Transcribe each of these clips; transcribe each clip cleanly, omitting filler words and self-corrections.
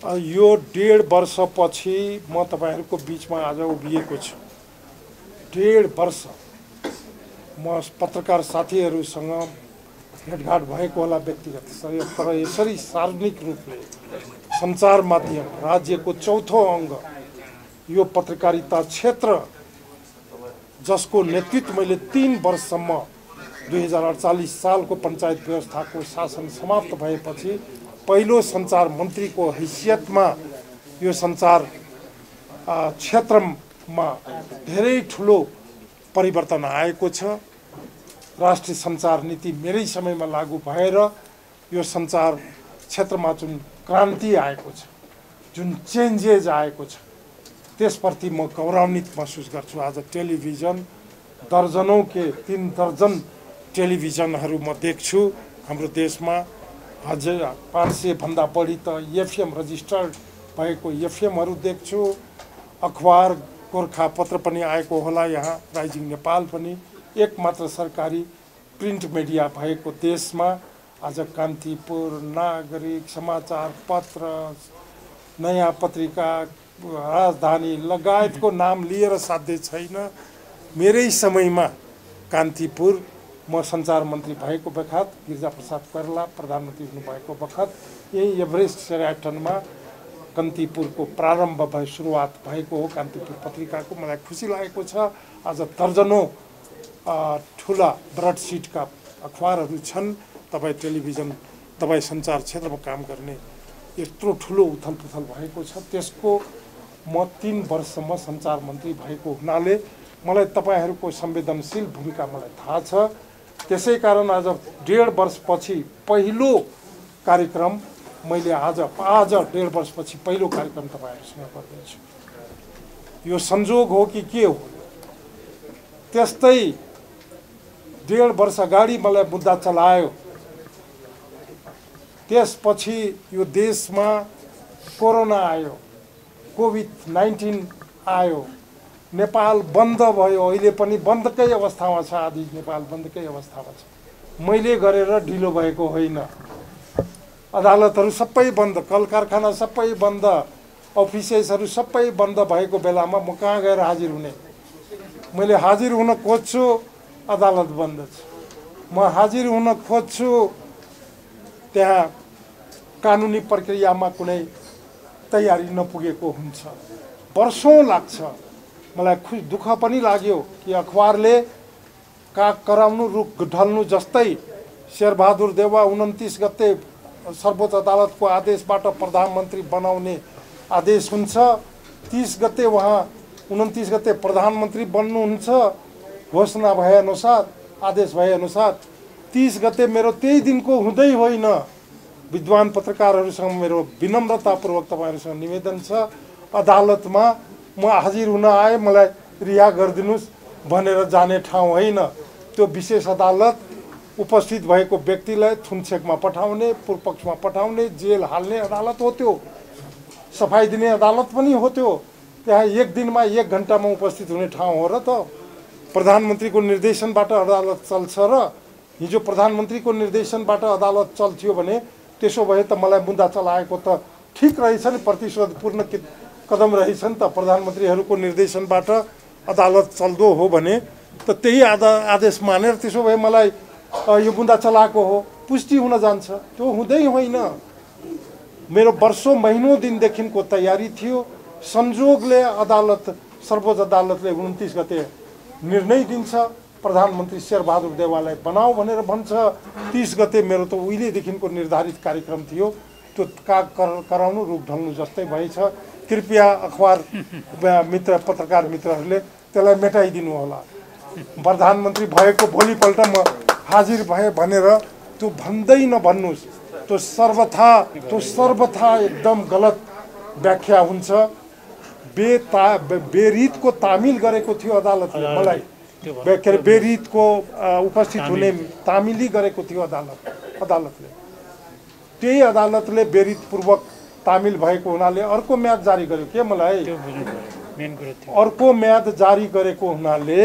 यो 1.5 वर्षपछि म तपाईहरुको बीचमा आज उभिएको छु। 1.5 वर्ष म पत्रकार साथीहरुसँग भेटघाट भएको होला व्यक्तिगत स्तरीय, तर यसरी सार्वजनिक रूपले सञ्चार माध्यम राज्यको चौथो अङ्ग यो पत्रकारिता क्षेत्र जसको नेतृत्व मैले 3 वर्षसम्म 2048 सालको पञ्चायत व्यवस्थाको शासन समाप्त भएपछि पहिलो सञ्चार मन्त्रीको हैसियतमा यो सञ्चार क्षेत्रमा धेरै ठुलो परिवर्तन आएको छ। राष्ट्रिय सञ्चार नीति मेरै समयमा लागू भएर यो सञ्चार क्षेत्रमा जुन क्रान्ति आएको छ, जुन चेन्जेस आएको छ, त्यसप्रति म गौरवान्वित महसुस गर्छु। आज टेलिभिजन दर्जनौं के 3 दर्जन टेलिभिजनहरू म देख्छु हाम्रो देशमा। अझै 500 भन्दा बढी त एफएम रजिस्टर्ड भएको एफएमहरू देख्छु। अखबार गोर्खा पत्र पनि आएको होला, यहाँ राइजिङ नेपाल पनि एकमात्र सरकारी प्रिन्ट मिडिया भएको देशमा आज कान्तिपुर, नागरिक, समाचार पत्र, नयाँ पत्रिका, राजधानी लगायतको नाम लिएर साध्य छैन। मेरै समयमा कान्तिपुर म सञ्चार मन्त्री भएको बखत, गिरिजाप्रसाद कोइराला प्रधानमन्त्री हुनुभएको बखत यही एभरेस्ट सेराटनमा कान्तिपुरको प्रारम्भ भयो, सुरुवात भएको हो कान्तिपुर पत्रिकाको। मलाई खुसी लागेको छ आज दर्जनौं ठुला ब्रडसिटका अखबारहरू छन्। तपाईँ टेलिभिजन, तपाईँ सञ्चार क्षेत्रमा काम गर्ने यत्रो ठुलो उथलपुथल भएको छ। त्यसको म 3 वर्षसम्म सञ्चार मन्त्री भएको हुनाले मलाई तपाईँहरूको संवेदनशील भूमिका मलाई थाहा छ। त्यसै कारण आज 1.5 वर्षपछि पहिलो कार्यक्रम मैले आज 1.5 वर्षपछि पहिलो कार्यक्रम तपाईहरुसँग गर्दैछु। यो संजोग हो कि के हो? त्यस्तै 1.5 वर्ष अगाडि मलाई मुद्दा चलायो, त्यसपछि यो देशमा कोरोना आयो, कोभिड-19 आयो, नेपाल बन्द भयो। अहिले पनि बन्दकै अवस्थामा छ, आदि नेपाल बन्दकै अवस्थामा छ। मैले गरेर ढिलो भएको होइन। अदालतहरू सबै बन्द, कल कारखाना सबै बन्द, अफिसेसहरू सबै बन्द भएको बेलामा म कहाँ गएर हाजिर हुने? मैले हाजिर हुन खोज्छु, अदालत बन्द छ। म हाजिर हुन खोज्छु, त्यहाँ कानुनी प्रक्रियामा कुनै तयारी नपुगेको हुन्छ, वर्षौं लाग्छ। मलाई दुःख पनि लाग्यो कि अखबारले काग कराउनु रुख ढल्नु जस्तै शेरबहादुर देउवा 29 गते सर्वोच्च अदालतको आदेशबाट प्रधानमन्त्री बनाउने आदेश हुन्छ। 30 गते उहाँ 29 गते प्रधानमन्त्री बन्नुहुन्छ घोषणा भए अनुसार, आदेश भए अनुसार। 30 गते मेरो त्यही दिनको हुँदै होइन। विद्वान पत्रकारहरूसँग मेरो विनम्रतापूर्वक तपाईहरुसँग निवेदन छ, अदालतमा म हाजिर हुन आए, मलाई रिहा गरिदिनुस् भनेर जाने ठाउँ होइन। त्यो विशेष अदालत उपस्थित भएको व्यक्तिलाई थुनछेकमा पठाउने, पूर्वपक्षमा पठाउने, जेल हाल्ने अदालत हो। त्यो सफाई दिने अदालत पनि हो। त्यो त्यहाँ 1 दिनमा 1 घण्टामा उपस्थित हुने ठाउँ हो र त? प्रधानमन्त्रीको निर्देशनबाट अदालत चल्छ र हिजो प्रधानमन्त्रीको निर्देशनबाट अदालत चल्थ्यो भने त्यसो भए त मलाई मुद्दा चलाएको त ठिक रहेछ नि, प्रतिशोधपूर्ण कदम रहेछ नि त। प्रधानमन्त्रीहरूको निर्देशनबाट अदालत चल्दो हो भने त त्यही आदेश मानेर त्यसो भए मलाई यो मुद्दा चलाएको हो पुष्टि हुन जान्छ। त्यो हुँदै होइन। मेरो वर्षौं महिनौं दिनदेखिको तयारी थियो। संजोगले अदालत, सर्वोच्च अदालतले 29 गते निर्णय दिन्छ, प्रधानमन्त्री शेरबहादुर देउवालाई बनाऊ भनेर भन्छ। 30 गते मेरो त उहिलेदेखिको निर्धारित कार्यक्रम थियो। त्यो काग कराउनु रुख ढल्नु जस्तै भएछ। कृपया अखबार मित्र, पत्रकार मित्रहरूले त्यसलाई मेटाइदिनु होला। प्रधानमन्त्री भएको भोलिपल्ट म हाजिर भए भनेर त्यो भन्दै नभन्नुस्। त्यो सर्वथा एकदम गलत व्याख्या हुन्छ। बेरितको तामिल गरेको थियो अदालतले मलाई, बेरितको उपस्थित हुने तामिली गरेको थियो अदालतले। त्यही अदालतले बेरितपूर्वक तामिल भएको हुनाले अर्को म्याद जारी गर्यो के मलाई? अर्को म्याद जारी गरेको हुनाले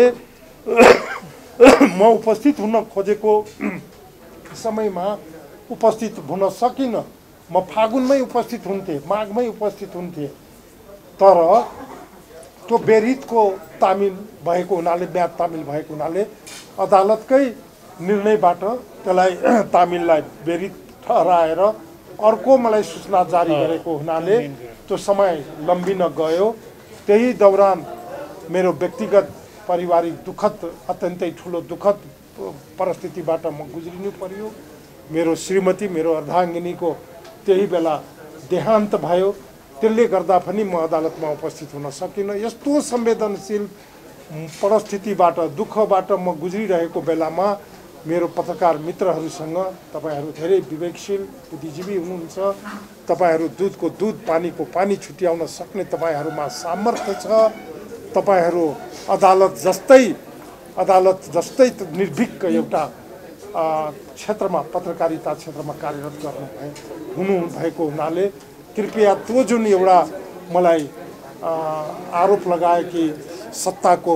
म उपस्थित हुन खोजेको समयमा उपस्थित हुन सकिन। म फागुनमै उपस्थित हुन्थेँ, माघमै उपस्थित हुन्थेँ, तर त्यो बेरितको तामिल भएको हुनाले, म्याद तामिल भएको हुनाले अदालतकै निर्णयबाट त्यसलाई तामिललाई बेरित ठहराएर अर्को मलाई सूचना जारी गरेको हुनाले त्यो समय लम्बिन गयो। त्यही दौरान मेरो व्यक्तिगत पारिवारिक दुःखद, अत्यन्तै ठुलो दुःखद परिस्थितिबाट म गुज्रिनु पर्यो। मेरो श्रीमती, मेरो अर्धाङ्गिनीको त्यही बेला देहान्त भयो। त्यसले गर्दा पनि म अदालतमा उपस्थित हुन सकिनँ। यस्तो संवेदनशील परिस्थितिबाट, दुःखबाट म गुज्रिरहेको बेलामा मेरो पत्रकार मित्रहरूसँग, तपाईहरू धेरै विवेकशील बुद्धिजीवी हुनुहुन्छ, तपाईहरू दुधको दुध, पानीको पानी छुट्याउन सक्ने तपाईँहरूमा सामर्थ्य छ, तपाईहरू अदालत जस्तै निर्भीक एउटा क्षेत्रमा, पत्रकारिता क्षेत्रमा कार्यरत हुनुभएको हुनाले कृपया त्यो जुन एउटा मलाई आरोप लगाए कि सत्ताको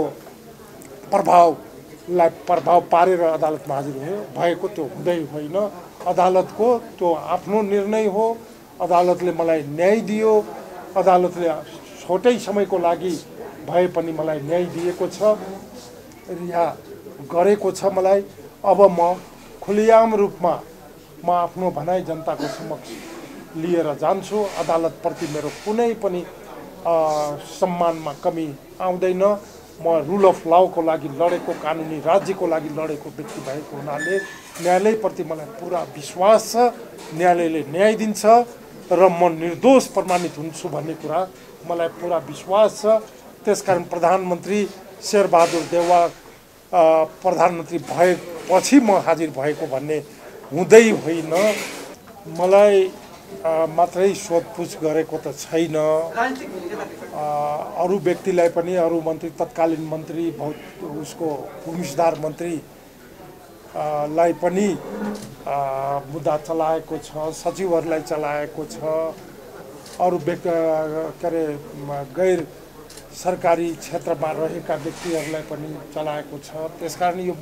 प्रभाव पारेर अदालतमा हाजिर भएको, त्यो हुँदै होइन। अदालतको त्यो आफ्नो निर्णय हो। अदालतले मलाई न्याय दियो। अदालतले छोटै समयको लागि भए पनि मलाई न्याय दिएको छ, रिहा गरेको छ मलाई। अब म खुलेआम रूपमा म आफ्नो भनाइ जनताको समक्ष लिएर जान्छु। अदालतप्रति मेरो कुनै पनि सम्मानमा कमी आउँदैन। म रुल अफ लको लागि लडेको, कानुनी राज्यको लागि लडेको व्यक्ति भएको हुनाले न्यायालयप्रति मलाई पुरा विश्वास छ। न्यायालयले न्याय दिन्छ र म निर्दोष प्रमाणित हुन्छु भन्ने कुरा मलाई पुरा विश्वास छ। त्यसकारण प्रधानमन्त्री शेरबहादुर देउवा प्रधानमन्त्री भएपछि म हाजिर भएको भन्ने हुँदै होइन। मलाई मात्रै सोधपुछ गरेको त छैन। अरू व्यक्तिलाई पनि, अरू मन्त्री, तत्कालीन मन्त्री, उसको भूमि सुधार मन्त्री लाई पनि मुद्दा चलाएको छ, सचिवहरूलाई चलाएको छ, अरू व्यक्ति के अरे गैर सरकारी क्षेत्रमा रहेका व्यक्तिहरूलाई पनि चलाएको छ। त्यसकारण यो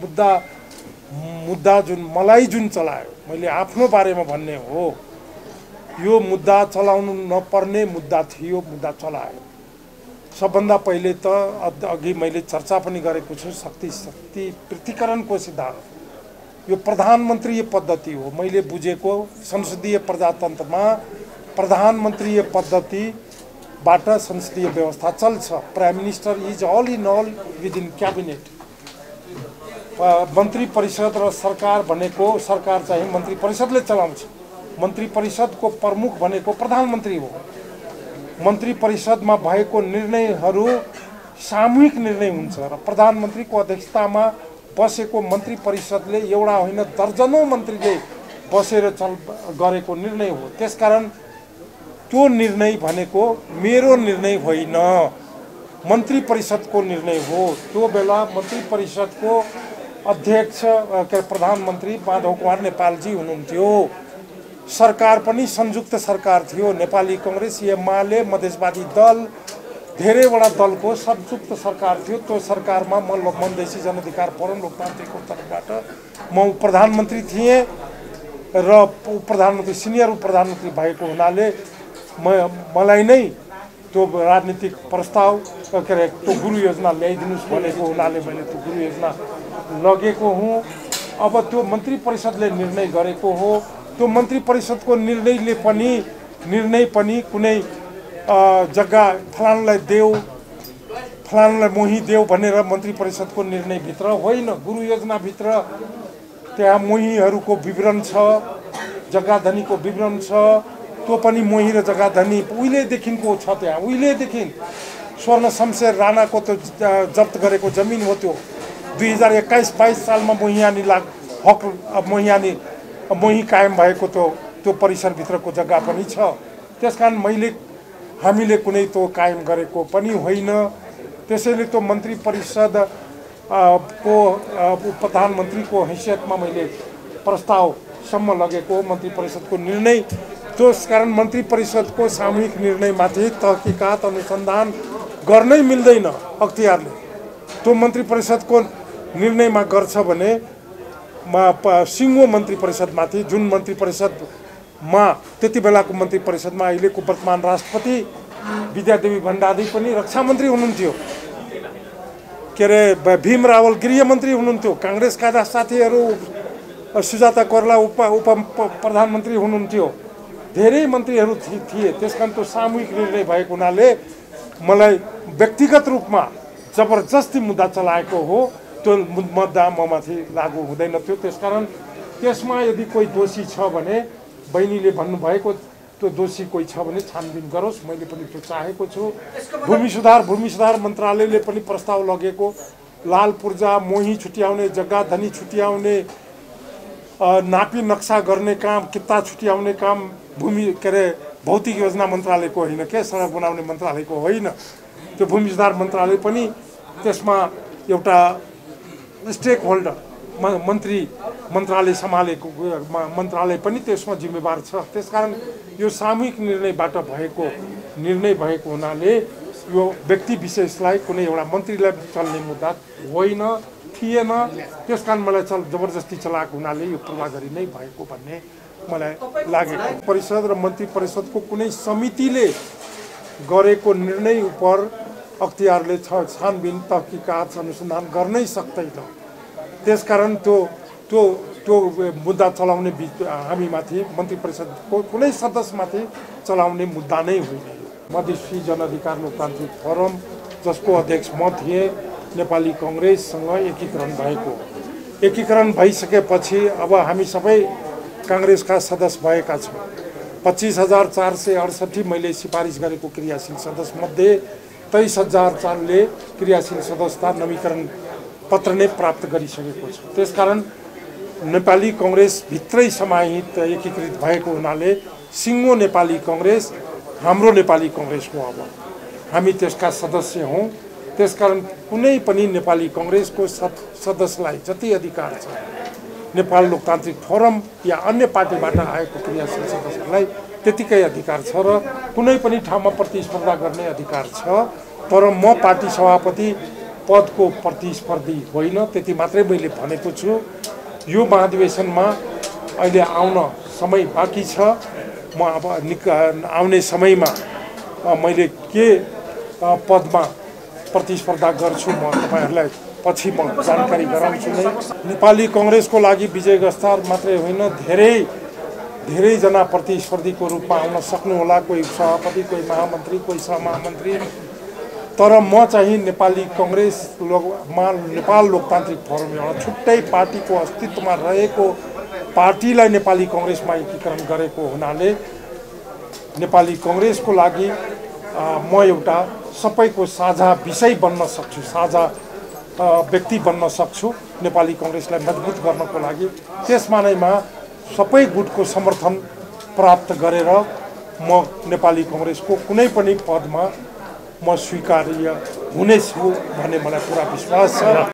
मुद्दा जुन चलायो, मैले आफ्नो बारेमा भन्ने हो, यो मुद्दा चलाउनु नपर्ने मुद्दा थियो, मुद्दा चलायो। सबभन्दा पहिले त अघि मैले चर्चा पनि गरेको छु, शक्ति पृथकीकरणको सिद्धान्त। यो प्रधानमन्त्रीय पद्धति हो। मैले बुझेको संसदीय प्रजातन्त्रमा प्रधानमन्त्रीय पद्धतिबाट संसदीय व्यवस्था चल्छ। Prime minister is all in all within cabinet. मन्त्री परिषद र सरकार भनेको, सरकार चाहिँ मन्त्री परिषदले चलाउँछ। मन्त्री परिषदको प्रमुख भनेको प्रधानमन्त्री हो। मन्त्री परिषदमा भएको निर्णयहरू सामूहिक निर्णय हुन्छ र प्रधानमन्त्रीको अध्यक्षतामा बसेको मन्त्री परिषदले एउटा होइन दर्जनौं मन्त्रीले बसेर गरेको निर्णय हो। त्यसकारण त्यो निर्णय भनेको मेरो निर्णय होइन, मन्त्री परिषदको निर्णय हो। त्यो बेला मन्त्री परिषदको अध्यक्ष प्रधानमन्त्री माधव कुमार नेपालजी हुनुहुन्थ्यो। सरकार पनि संयुक्त सरकार थियो। नेपाली कांग्रेस, एमाले, मधेसवादी दल, धेरैवटा दलको संयुक्त सरकार थियो। त्यो सरकारमा मधेसी जनअधिकार फोरम लोकतान्त्रिकको तर्फबाट म प्रधानमन्त्री थिएँ र प्रधानमन्त्री, सिनियर प्रधानमन्त्री भएको हुनाले मलाई नै त्यो राजनीतिक प्रस्ताव के अरे त्यो गुरु योजना ल्याइदिनुहोस् भनेको हुनाले मैले त्यो गुरु योजना लगेको हुँ। अब त्यो मन्त्री परिषदले निर्णय गरेको हो। त्यो मन्त्री परिषदको निर्णय पनि कुनै जग्गा फलानलाई देऊ, फलानलाई मोही देऊ भनेर मन्त्री परिषदको निर्णयभित्र होइन। गुरु योजनाभित्र त्यहाँ मोहीहरूको विवरण छ, जग्गाधनीको विवरण छ। त्यो पनि मोही र जग्गाधनी उहिलेदेखिको छ। त्यहाँ उहिलेदेखि स्वर्ण शमशेर राणाको त्यो जफ्त गरेको जमिन हो। त्यो 2021-22 सालमा मोही कायम भएको त्यो परिसरभित्रको जग्गा पनि छ। त्यसकारण हामीले कुनै त्यो कायम गरेको पनि होइन। त्यसैले त्यो मन्त्री परिषद को प्रधानमन्त्रीको हैसियतमा मैले प्रस्तावसम्म लगेको मन्त्री परिषदको निर्णय। त्यसकारण मन्त्री परिषदको सामूहिक निर्णयमाथि तहकिकात अनुसन्धान गर्नै मिल्दैन अख्तियारले। त्यो मन्त्री परिषदको निर्णयमा गर्छ भने सिङ्गो मन्त्री परिषदमाथि, जुन मन्त्री परिषद त्यति बेलाको मन्त्री परिषदमा अहिलेको वर्तमान राष्ट्रपति विद्यादेवी भण्डारी पनि रक्षा मन्त्री हुनुहुन्थ्यो, के अरे भीम रावल गृहमन्त्री हुनुहुन्थ्यो, काङ्ग्रेसका साथीहरू सुजाता कोइराला उप प्रधानमन्त्री हुनुहुन्थ्यो, धेरै मन्त्रीहरू थिए। त्यसकारण त्यो सामूहिक निर्णय भएको हुनाले मलाई व्यक्तिगत रूपमा जबरजस्ती मुद्दा चलाएको हो, त्यो मुद्दा ममाथि लागू हुँदैन थियो। त्यसकारण त्यसमा यदि कोही दोषी छ भने बहिनीले भन्नुभएको त्यो दोषी कोही छ भने छानबिन गरोस्, मैले पनि त्यो चाहेको छु। भूमि सुधार मन्त्रालयले पनि प्रस्ताव लगेको लाल पूर्जा, मोही छुट्याउने, जग्गा धनी छुट्याउने, नापी नक्सा गर्ने काम, किता छुट्याउने काम भूमि के अरे भौतिक योजना मन्त्रालयको होइन, के सडक बनाउने मन्त्रालयको होइन। त्यो भूमि सुधार मन्त्रालय पनि त्यसमा एउटा स्टेक होल्डर मन्त्रालय सम्हालेको मन्त्रालय पनि त्यसमा जिम्मेवार छ। त्यसकारण यो सामूहिक निर्णयबाट भएको निर्णय भएको हुनाले यो व्यक्ति विशेषलाई कुनै एउटा मन्त्रीलाई चल्ने मुद्दा होइन थिएन। त्यसकारण मलाई जबरजस्ती चलाएको हुनाले यो पूर्वाग्रही नै भएको भन्ने मलाई लागेको। परिषद र मन्त्री परिषदको कुनै समितिले गरेको निर्णय उप अख्तियारले छानबिन तहकिकात अनुसन्धान गर्नै सक्दैन। त्यसकारण त्यो मुद्दा चलाउने हामीमाथि मन्त्री परिषदको कुनै सदस्यमाथि चलाउने मुद्दा नै होइन। मधेसी जनअधिकार लोकतान्त्रिक फोरम जसको अध्यक्ष म थिएँ, नेपाली काङ्ग्रेससँग एकीकरण भइसकेपछि अब हामी सबै काङ्ग्रेसका सदस्य भएका छौँ। 25,468 मैले सिफारिस गरेको क्रियाशील सदस्य मध्ये 23,004ले क्रियाशील सदस्यता नवीकरण पत्र नै प्राप्त गरिसकेको छ। त्यसकारण नेपाली काङ्ग्रेस भित्रै समाहित एकीकृत भएको हुनाले सिङ्गो नेपाली काङ्ग्रेस हाम्रो नेपाली काङ्ग्रेस हो। अब हामी त्यसका सदस्य हौँ। त्यसकारण कुनै पनि नेपाली काङ्ग्रेसको सदस्यलाई जति अधिकार छ, नेपाल लोकतान्त्रिक फोरम या अन्य पार्टीबाट आएको क्रियाशील सदस्यलाई त्यतिकै अधिकार छ र कुनै पनि ठाउँमा प्रतिस्पर्धा गर्ने अधिकार छ। तर म पार्टी सभापति पदको प्रतिस्पर्धी होइन, त्यति मात्रै मैले भनेको छु। यो महाधिवेशनमा अहिले आउन समय बाँकी छ। म अब आउने समयमा मैले के पदमा प्रतिस्पर्धा गर्छु म तपाईँहरूलाई पछि म जानकारी गराउँछु नै। नेपाली काङ्ग्रेसको लागि विजय गस्तार मात्रै होइन, धेरैजना प्रतिस्पर्धीको रूपमा आउन सक्नुहोला। कोही सभापति, कोही महामन्त्री, कोही सहमहामन्त्री। तर म चाहिँ नेपाली काङ्ग्रेसमा नेपाल लोकतान्त्रिक फोरम एउटा छुट्टै पार्टीको अस्तित्वमा रहेको पार्टीलाई नेपाली काङ्ग्रेसमा एकीकरण गरेको हुनाले नेपाली काङ्ग्रेसको लागि म एउटा सबैको साझा विषय बन्न सक्छु, साझा व्यक्ति बन्न सक्छु। नेपाली काङ्ग्रेसलाई मजबुत गर्नको लागि त्यस मानेमा सबै गुटको समर्थन प्राप्त गरेर म नेपाली काङ्ग्रेसको कुनै पनि पदमा म स्वीकार्य हुनेछु भन्ने मलाई पुरा विश्वास छ।